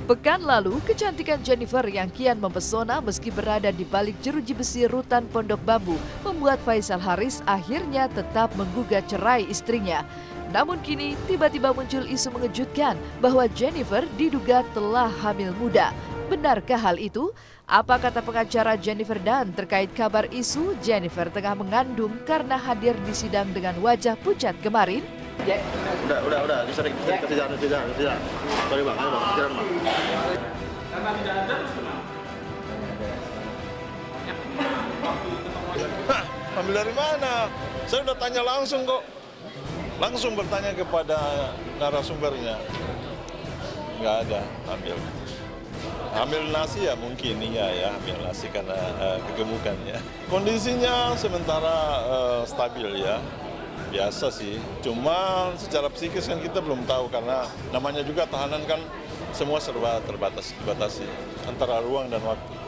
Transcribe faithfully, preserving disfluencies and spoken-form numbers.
Pekan lalu, kecantikan Jennifer yang kian mempesona meski berada di balik jeruji besi rutan Pondok Bambu membuat Faisal Haris akhirnya tetap menggugat cerai istrinya. Namun kini tiba-tiba muncul isu mengejutkan bahwa Jennifer diduga telah hamil muda. Benarkah hal itu? Apa kata pengacara Jennifer Dunn terkait kabar isu Jennifer tengah mengandung karena hadir di sidang dengan wajah pucat kemarin? Ya. Udah, udah, udah, bisa dikasih jalan, kasih jalan, kasih jalan. Sorry bang, ayo bang, jalan bang. Karena tidak ada terus kenapa? Hah, ambil dari mana? Saya udah tanya langsung kok. Langsung bertanya kepada narasumbernya. Nggak ada ambil. Ambil nasi ya mungkin iya ya, ambil nasi karena uh, kegemukannya. Kondisinya sementara uh, stabil ya. Biasa sih, cuma secara psikis kan kita belum tahu karena namanya juga tahanan kan semua serba terbatas, dibatasi antara ruang dan waktu.